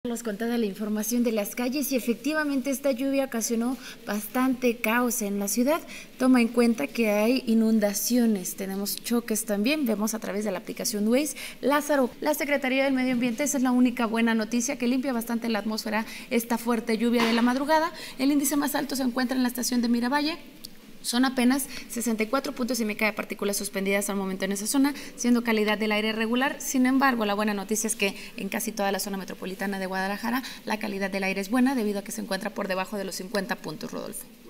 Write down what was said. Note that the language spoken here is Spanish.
Nos contaba la información de las calles y efectivamente esta lluvia ocasionó bastante caos en la ciudad. Toma en cuenta que hay inundaciones, tenemos choques también, vemos a través de la aplicación Waze. Lázaro, la Secretaría del Medio Ambiente, esa es la única buena noticia, que limpia bastante la atmósfera esta fuerte lluvia de la madrugada. El índice más alto se encuentra en la estación de Miravalle. Son apenas 64 puntos y meca de partículas suspendidas al momento en esa zona, siendo calidad del aire regular. Sin embargo, la buena noticia es que en casi toda la zona metropolitana de Guadalajara la calidad del aire es buena debido a que se encuentra por debajo de los 50 puntos, Rodolfo.